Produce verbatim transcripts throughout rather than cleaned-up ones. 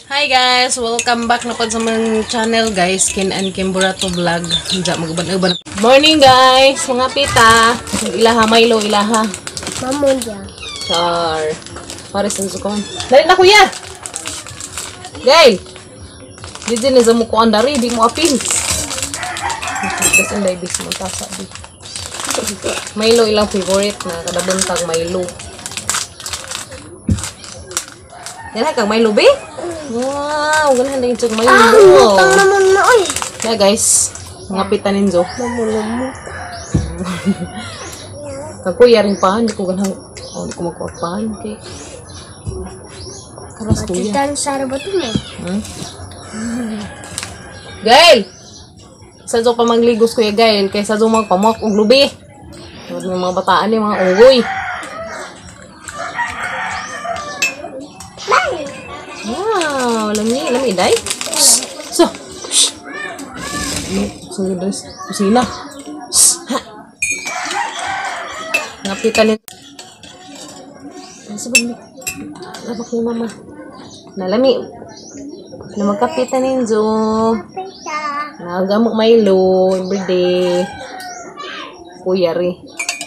Hi guys, welcome back na po sa mga channel guys, Ken and Kim Burato Vlog. Diya magaban-uban. Morning guys, mga pita. Ilaha Milo, ilaha. Mamon dia. Char. Pares ang sukaman. Dali na kuya. Gail. Didi na sa mukuan dari, di mo apil. Tapos ang diabetes mo tasa di. Milo ilang favorite na kada buntag Milo. Yan kang Milo be? Wow, ganahan din yung Milo. Ah, mutang naman na oy. Yeah guys, mga pita ninjo. Mamulumut. Kakuya rin pa, hindi ko ganahan, oh, hindi ko magpapahan. Okay. Karas kuya. Matitan sa rabato mo. Hmm? Gail! Sa jo pa magligos kuya Gail, kaysa jo magpamok og lubi. Yung mga bataan ni mga ugoy. Wow, lami, lami day. So, so guys, kusina. Ngapitan ni. Sabag ni. Labak ni mama. Nalami. Na magkapitan ninyo. Nagamok Milo everyday. Kuya ri.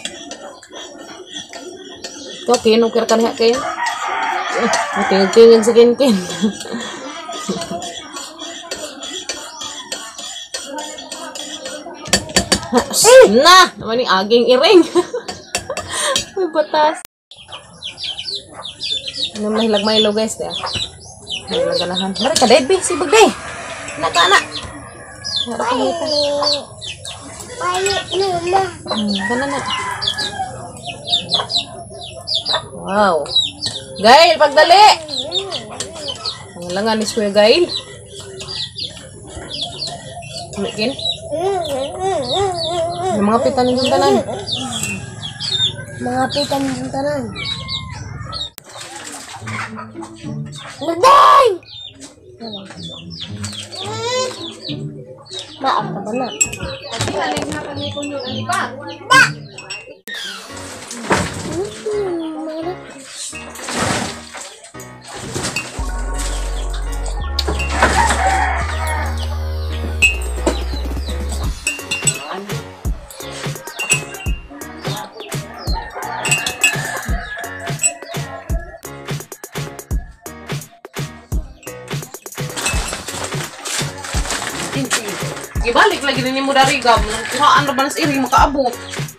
Okay, nukir ka na kayo. Tingin-tingin sa kin-kin. Na! Naman yung aging iring. May batas. Ano mahilag Milo guys? Mahilag ganahan. Mari ka, Debbie. Sibag day. Naka na. Harap ka dito. Hmm, gana na. Wow. Gail, pagdali! Ang langan ni Kuya Gail. Mikin? Yung mga pitan ng tanan. Mga pitan ng tanan. Naday! Maaf ka ba na? Ati, haling na kami kung yung alipa. Ibalik lagi ni mo dari gam. Kuhaan ra banas iri makaabot.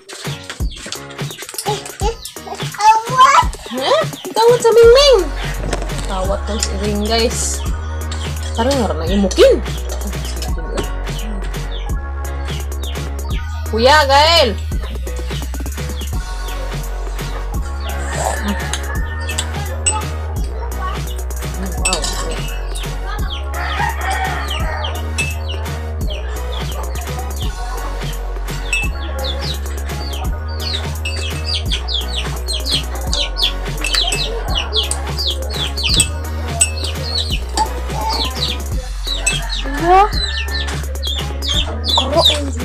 Awat! Eh? Tawad sa Mingming. Tawad ko sa iring guys. Karang nga na imukin. Kuya Gail. Karo enzi.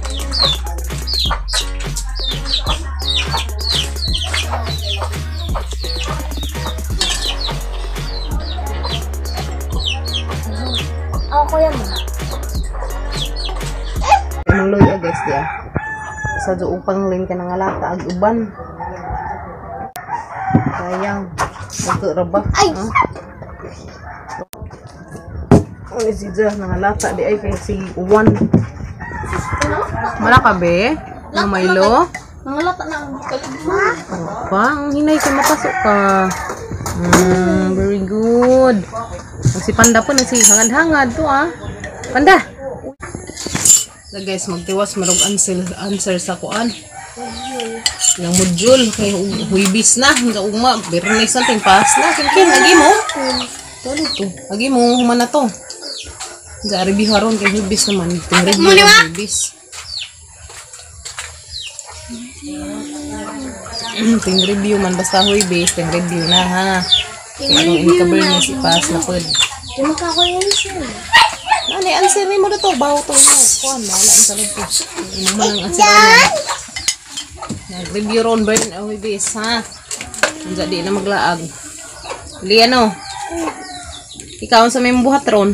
Ako yan. Ang loyo guys dia. Sa do upang lin ka nang alata ag uban. Sayang. Ito rabak. Ay. Huh? Ano si Jah nang alata di ay kay si Uwan. Malaka be? Ang Milo? Nangalata na ang kaligma. Pa, ang hinay ka mapasok ka. Mm, very good. Ang si Panda po na si hangad-hangad to ah. Panda. So guys, magtiwas marog answer answer sa kuan. Yang module kay huibis na hanggang ugma, Bernes na ting pas na kin lagi mo. Tulo to. Lagi mo humana to. Sa review haron kay huibis naman. Ting review huibis. Ting review man basta huibis, ting review na ha. Kaya anong in-cover niya si pas na pod. Di makako yan siya. Ano yung answer ni mo dito? Baho to mo. Kuhan, mahala ang talog to. Ano mo ang answer mo? Nag-review ron ba yun? Oh, bis, ha? Hindi na maglaag. Li, ano? Ikaw sa may buhat ron.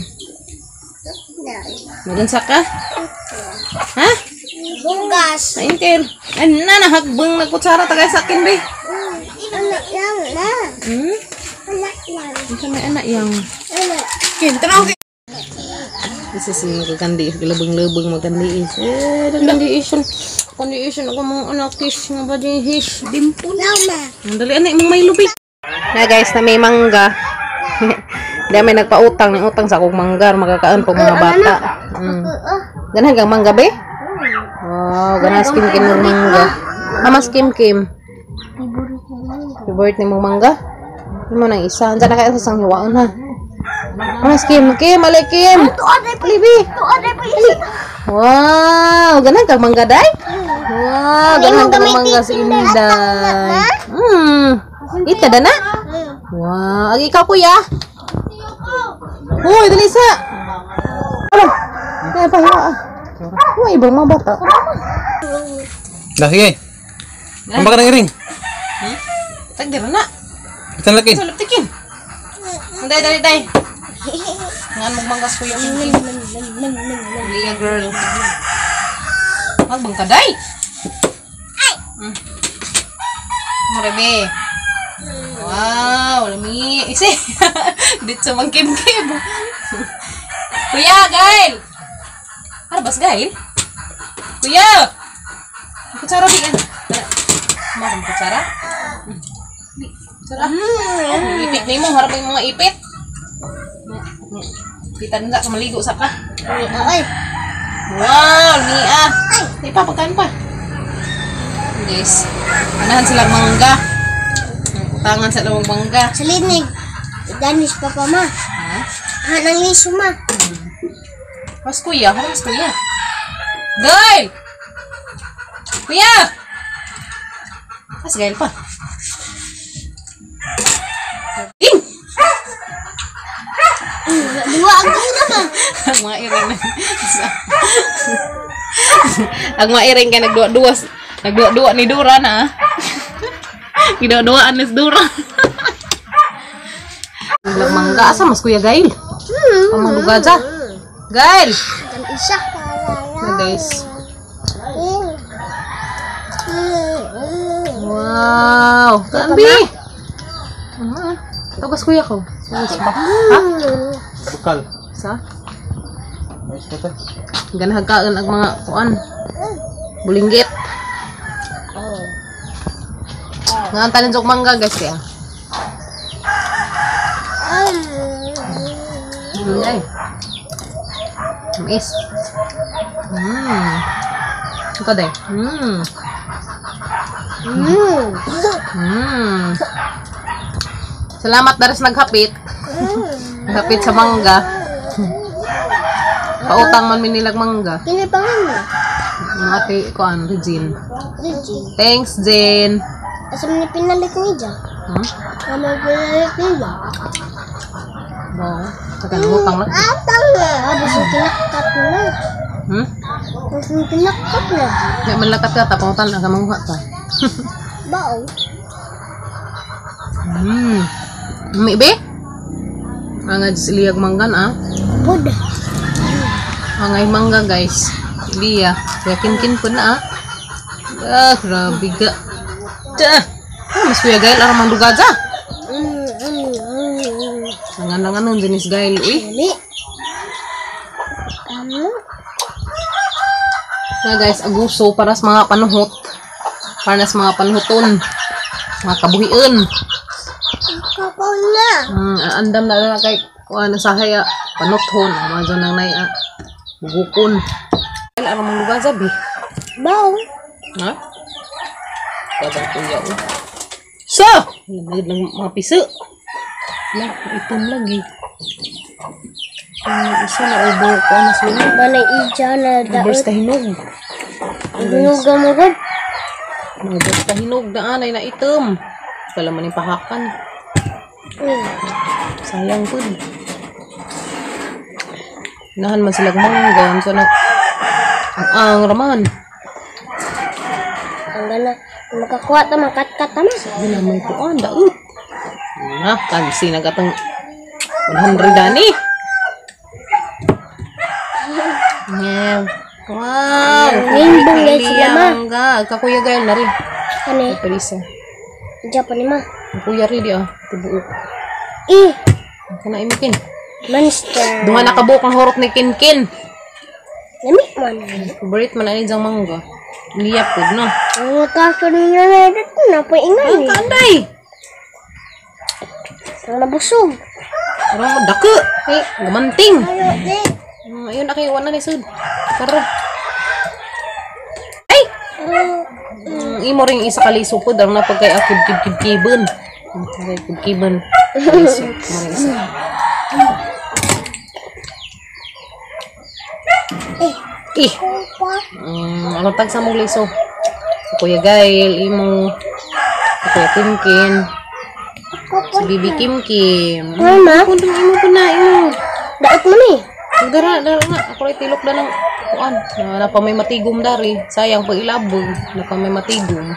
Magansa ka? Ha? Bugas. Naintil. Ay na, nahagbang nagkutsara tagay sa akin, be. Anak yang na. Hmm? Anak yang. Ito may anak yang. Anak. Kinta na, okay. Isa si kagandi, galabang-labang magandi is. Eh, nagandi is yun. Kandi is yun, ako mga anak is, nga ba di is, dimple. Lama. Ang dali, anak, mong may lupit. Na guys, na may mangga. Dahil may nagpautang, ng utang sa akong mangga, magkakaan po mga bata. Mm. Ganahan kang mangga, be? Wow, ganahan skim-kim ng mangga. Mama skim-kim. Favorite ni mong mangga? Hindi mo nang isa. Diyan na kayo sa sanghiwaon, ha? Mama skim-kim, alay kim. Libi. Wow, ganahan kang mangga, day? Wow, ganahan kang mangga sa Inday. Hmm, ita da na? Wow, agi ikaw kuya. Hoy, dali sa. Ano? Kaya pa hiwa. Hoy, ibang mga bata. Dah, sige. Ang baka ng iring. Hmm? Tagdira na. Itan laki. Sulap tikin. Day, day, day. Ngan magmanggas ko yung mingil. Liya girl. Magbang ka, day. Hmm. Marami. Wow, lami. Isi. Dito magkim-kim. Kuya, Gail. Ano bas, Gail? Kuya. Kutsara di kan. Mau kan kutsara? Kutsara. Ipit ni mo, harap yung mga ipit. Kita nila sa maligo sa ka. Ay. Wow, ni ah. Ay, papakan pa. Guys, anahan silang mangga. Tangan sa lamang mangga. Salinig. Danis pa pa ma. Ha? Hanang liso ma. Mas kuya, mas kuya. Gail! Kuya! Mas Gail pa. Ing! Dua ang ganda ma. Ang mga iring na. Ang mga iring ka nagduwa-duwa. Nagduwa-duwa ni Dura na. Ginawa-duwaan ni Dura. Ang mangga asa mas kuya Gail. Ang mga lugar dyan. Gail! Dan isa. Na guys. Wow! Kambi! Ah, tagas kuya ko. Tagas pa. Ha? Bukal. Sa? Ayos ko to. Ganahagkaan ang mga kuan. Bulinggit. Nga talin sa mangga guys kaya. Hindi. Mais. Hmm. Ito day. Hmm. Hmm. Hmm. Salamat daras naghapit. Naghapit sa mangga. Pautang man minilag mangga. Ini pangan mo. Ang ate kuan Regine. Gigi. Thanks Jane. Asam ni pinalit ni Ja. Hmm? Ano pinalit ni Ja? Wow. Tagal utang na. Atang na. Abis yung kinakap na. Hmm? Abis yung kinakap na. Nga malakat ka tapuntan na kamanguha ta. Bao. Hmm. Umi be? Ang liyag manggan ah. Buda. Ang mangga guys. Liya. Kaya kin-kin po na ah. Ah, grabe ga. Dah. Ah, mas kuya Gail arang manduga dya. Hmm. Hmm. Hmm. Nangan-nangan ng jenis Gail. Uy. Ini. Ano? Nga guys, aguso para sa mga panuhot. Para sa mga panuhoton. Mga kabuhian. Kapaw na. Hmm, andam na na kay kuha na sa haya. Panuthon. Mga dyan nang nai ah. Bugukon. Gail arang manduga dya be. Bao. Ha? Kadang kuya oh. So! Lagad ng mga piso. Lang, itom lagi. Ang isa na ubo ko na sila. Manay ija na Nabers daot. kahinog. Ginuga mo gud. Nabers kahinog na anay na itom. Kala man yung pahakan. Hmm. Sayang po. Nahan man sila kumanggan. So na, ang ang raman. Ang gana. Makakuha ta makat-kat ta ma. Hindi naman ko ang daot. Na, kansi na gatang one hundred dani. Yeah. Wow. Rainbow guys sila ma. Mangga. Kakuya gayal na rin. Ano eh? Palisa. Japan ni ma. Kuya rin di ah. Tibuok. Eh. Kana imikin. Monster. Duha nakabuok ang horot ni Kinkin. Lami man. Favorite man ani jang mangga. Liyap pud no. Ang kaso niya na dito na pa ingay. Ang kanday. Ang nabusog. Parang dako. Eh, gamanting. Ayo, di. Hmm, ayun na kayo wala ni sud. Tara. Ay. Mm, imo ring isa ka liso pud ang napagkay akib kib kib kibon. Kib kib kibon. Liso, mo isa. Eh. Mm, ano tag sa mong liso? Kuya Gail, imo. Kuya Kimkin. Si Bibi Kimkim. Ay, ma. Kung imo po na, imo. Daot mo ni. Dara, dara na. Ako rin tilok na ng kuan. Na, na pa may matigom dari. Sayang pag ilabog. Na pa may matigom.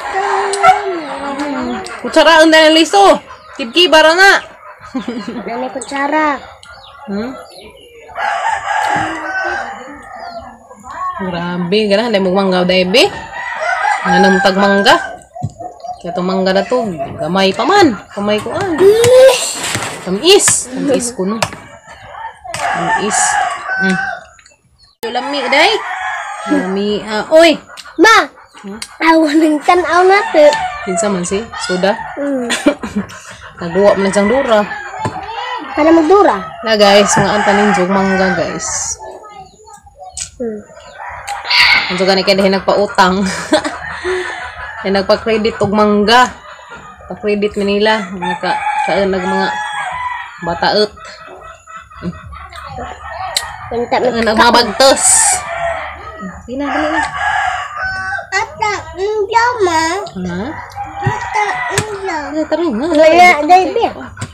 Hmm. Kutsaraan na ng liso. Kibkibara na. Nanay kutsara. Hmm? Grabe, gana. Hindi mo mangga, Debe. Nga nang tagmangga. Kaya itong mangga na to, gamay pa man. Kamay ko an. Tamis. Tamis ko no. Tamis. Mm. Lami, day. Lami, ah, oy. Ma. Awan ng tanaw natin. Kinsa man si, soda. Hmm. Nagawa mo na siyang dura. Para magdura. Na guys, mga antanin jog mangga guys. Hmm. Ang jog gani kaya dahil nagpautang. Kaya nagpa-credit og mangga. Pa-credit Manila. Naka, kaan nag mga bataot. Pinta Kaan nag mga bagtos. Sige na, dali na. Ata, enjoy ma. Ha? Ata, enjoy. Tara nga. Wala, dahil biya.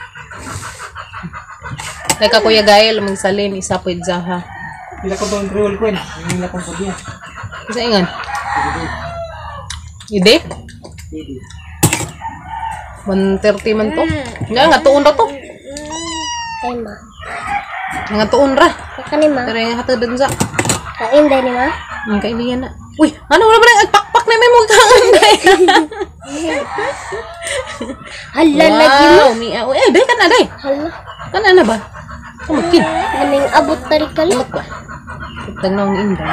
Kaya ka Kuya Gael, magsalin, isa po idzaha. Bila ko bang roll ko na. Hindi ko sabihan. Isa ingan. Ide? one thirty man to. Nga, nga tuon ra to. Kay ma. Nga tuon ra. Kaka ni ma. Pero yung hatod dun sa. Kain dahil ni ma. Ang kailiyan na. Uy, ano wala ba na? Agpakpak na may mong kaanday. Hala lagi mo. Wow, Mia. Uy, eh, day ka na, day. Hala. Ka na na ba? Kumagkin. Naming abot tali kali. Tag na ang inday.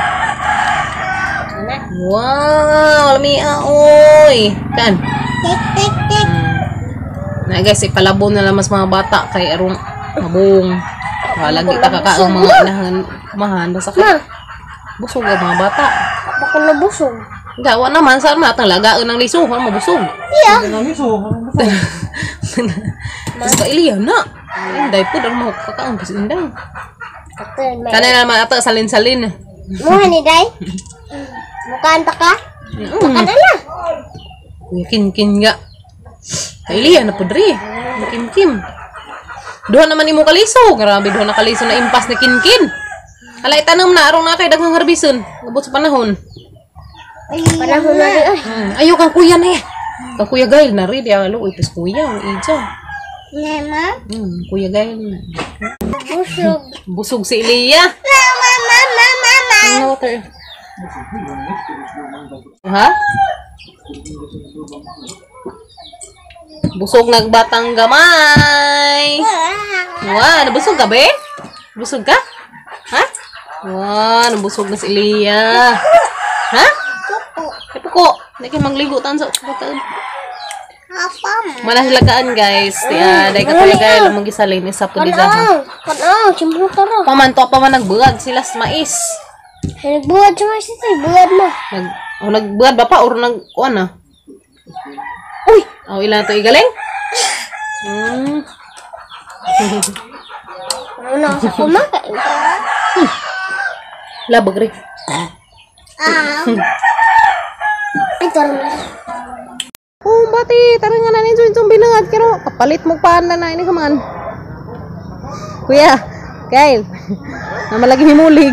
Wow, Mia, uy. Kan? Tik, tik, tik. Na guys, ipalabo na lang mas mga bata kay arong mabong. Wala lagi ta kakaang mga inahan kumahan basta Ma. ka. Busog ang mga bata. Baka nabusog. Gawa naman sa matang lagaan ng liso, wala mabusog. Iya. Nangis oh. Basta iliyan na. Inday po dal mo kakaang kasi inday. Ate, may. Kanay na naman ata salin-salin. Muha ni day. Mukaan ta ka? Mm. Mukaan na. Kin-kin nga. Kailiyan na po diri. Kim-kim. Duha naman imo kaliso. Grabe, duha na kaliso na impas ni Kin-kin. Alay, tanong na. Arong na kay daghang harbison. Abot sa panahon. Panahon na rin. Ay. Hmm. Ayaw kang kuya na eh. Kang Kuya Gail na rin. Alo, ipis kuya. Ang ija. Mama. Hmm, Kuya Gail na. Busog. Busog si Ilia. Mama, mama, mama. Ano water? Ha? Busog nagbatang gamay. Wow, nabusog ka ba? Busog ka? Ha? Wow, nabusog na si Ilia. Ha? Ay po, hindi kayo magligo tan sa bataan. Apa? Manasilagaan guys. Tiya, dahil ka Kuya Gail magisalin isa po di Kanaw. Kanaw. Cimbo taro. Pamanto pa man nagbuhat sila sa mais. Nagbuhat siya mas ito. Buhat mo. Nag oh, nagbuhat ba pa or nag kuan na? Uy, oh ilan to igaling? Hmm. Ano na sa kumakain? Labag rin. Ah. Ito rin. Oh, bati, tara nga na ninyo yung binangad kero. Kapalit mo pa na na ini kaman. Kuya, Gail. Na malagi himulig.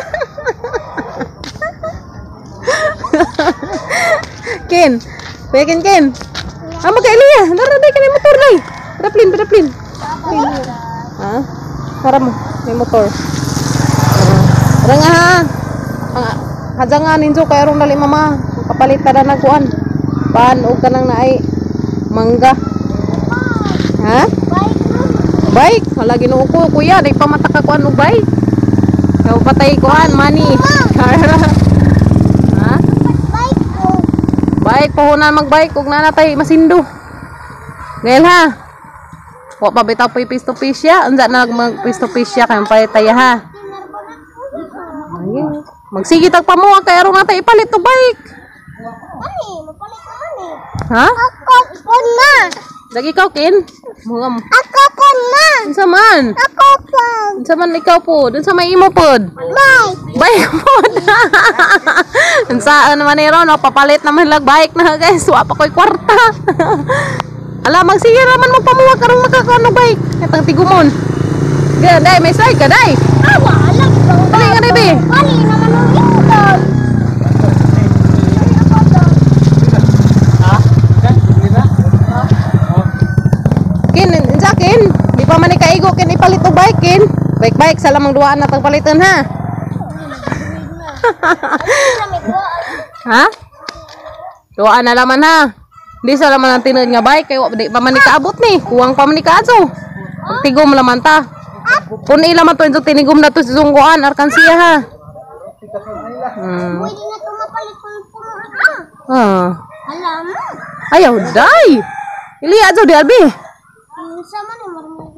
Ken. Kuya Ken Ken. Amo kay Elia, dara day kanay motor day. Pedaplin, pedaplin. Ha? Para mo, may motor. Tara nga ha. Ah, hadya nga ninyo kay arong dali mama. Kapalit ta na nagkuan. Pan og kanang naay mangga. Ha? Bike. Wala Ginoo ko kuya, di pa matakakuan og bike. Kaya patay kuan money. Ha? Bike puhunan magbike ug nanatay masindo. Ngayon ha. Wa pa bitaw pa pisto pisya, unsa na mag pisto pisya kay paytay ha. Ayun. Magsige tag pamuha kay aron natay ipalit og bike. Ani, mapalit ka ani. Ha? Ako po na. Lagi ikaw kin? Mga mo. Ako po na. Unsa man? Ako po. Unsa man ikaw po? Unsa may imo pod? Bye. Bike pod. Unsa naman ni ron, papalit naman lag bike na guys. Wa pa koy kwarta. Ala magsige raman mo pamuha karong makakuan og bike. Katang tigumon. Ga dai may slide ka dai. Ah, wala. Dali nga dai be. Wali naman ang ikot. Kin, unsa kin? Di pa man ikaigo kin ipalit og bike kin. Bike-bike sa lamang duaan na tag paliton ha. Ha? Duaan na laman ha. Di sa laman ang tinod nga bike kay wa di pa man ni kaabot ni. Kuwang pa man ni kaadso. Pagtigom laman ta. Kun ila man to inso tinigom na to sa sungguan arkansiya ha. Hmm. Pwede na ito mapalit ng puno. Ah. Alam mo. Ayaw dai. Ili adso di albi. Yung sama ni marunong.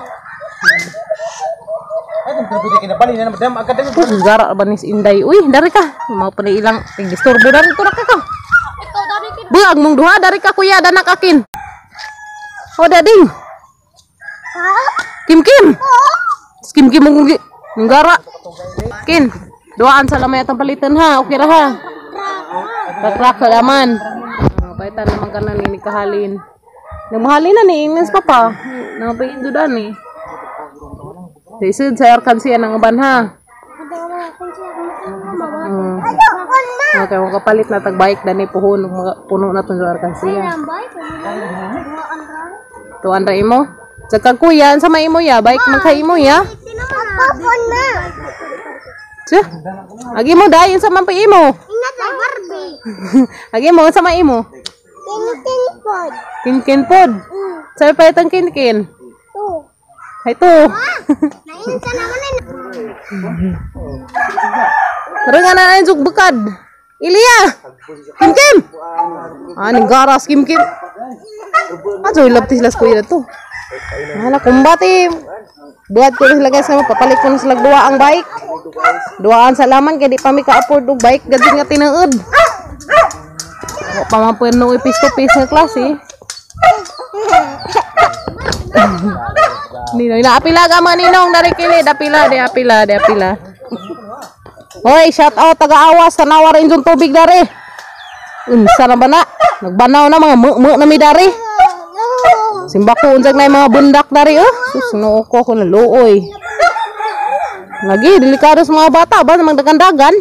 Ay, kung pwede kinabali na naman, agad na Pus gara banis inday. Uy, dari ka. Mau pa ilang tigdisturbo dari to ra ka ka. Ikaw dari kita. Buag mong duha dari ka kuya danak akin. O dading. Ha? Kim Kim. Kim Kim mong gi. Nggara. Kin. Doaan sa lamay atang palitan ha. Okay ra ha. Takrak sa laman. Oh, paitan naman ka na ni kahalin. Nagmahalin na ni Ines papa. Napain do dan ni. Disud sa arkansiya ng uban ha. Hmm. Okay, kung kapalit na tag-bike dani puhon mga puno na tong arkansiya. Tuan ra imo. Saka kuya, sa may imo ya, bike man kay imo ya. Ako na. Siya. Agi mo dai sa man pa imo. Ina kay Barbie. Agi mo sa may imo. Kin-kin pod. Kin-kin pod. Sa pa itang kin-kin. Tu. Hay to. Nain sa naman na. Pero nga na ang jug bukad. Ilya. Kim-kim. Ah, ning garas kim-kim. Ajo ilaptis las kuya to. Hala kumbati. Buat ko sila guys, papalit ko sila dua ang bike. Duaan sa laman kay di pa mi ka-afford og bike gadi nga tinuod. Wa pa man puno ipis-to-pis nga klase. Ninong, naapila ka man ninong dari kili, dapila, di apila, di apila. Hoy, shout out taga-awas tanawa rin yung tubig dari. Unsa na ba na? Nagbanaw na mga mu-mu na mi dari. Simba ko unsag na yung mga bundak dari oh. Sus, noo ko ko na luoy. Lagi, delikado sa mga bata ba? Namang dagan-dagan.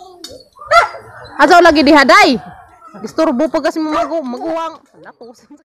Asaw lagi dihaday. Disturbo pa kasi magu maguwang.